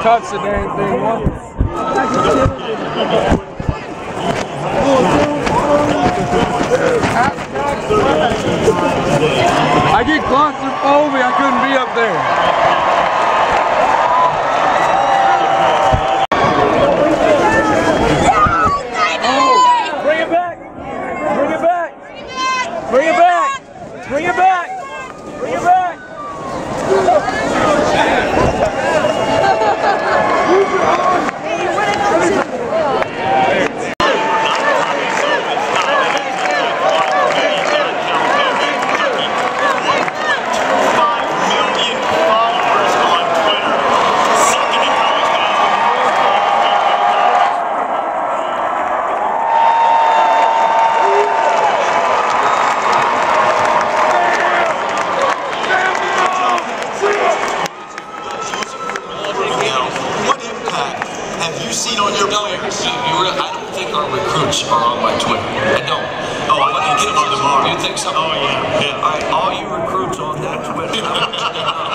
touch the damn thing once. I get claustrophobic. I couldn't be up there. Bring it back! Bring it back! Bring it back! Bring it back! Bring it back! Have you seen on your players? I don't think our recruits are on my Twitter. I don't. Oh, I can get them on tomorrow. You think so? Oh, yeah. All right, all you recruits on that Twitter.